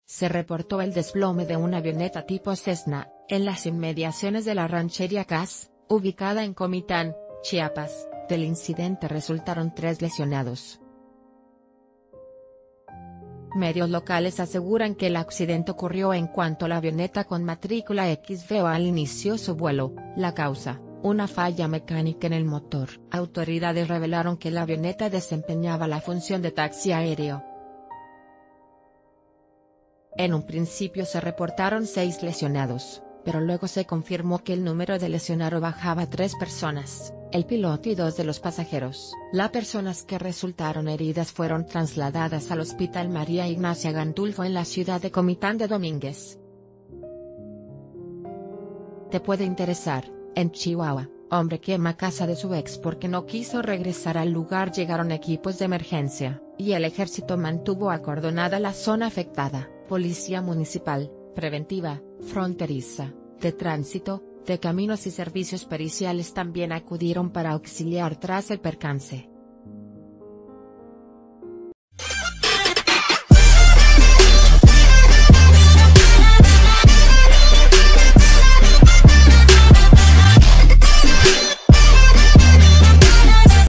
se reportó el desplome de una avioneta tipo Cessna, en las inmediaciones de la ranchería Cas, ubicada en Comitán, Chiapas. Del incidente resultaron 3 lesionados. Medios locales aseguran que el accidente ocurrió en cuanto la avioneta con matrícula XVOAL inició su vuelo. La causa: una falla mecánica en el motor. Autoridades revelaron que la avioneta desempeñaba la función de taxi aéreo. En un principio se reportaron 6 lesionados, pero luego se confirmó que el número de lesionados bajaba a 3 personas, el piloto y 2 de los pasajeros. Las personas que resultaron heridas fueron trasladadas al Hospital María Ignacia Gandulfo en la ciudad de Comitán de Domínguez. Te puede interesar: en Chihuahua, hombre quema casa de su ex porque no quiso regresar al lugar. Llegaron equipos de emergencia, y el ejército mantuvo acordonada la zona afectada. Policía municipal, preventiva, fronteriza, de tránsito, de caminos y servicios periciales también acudieron para auxiliar tras el percance.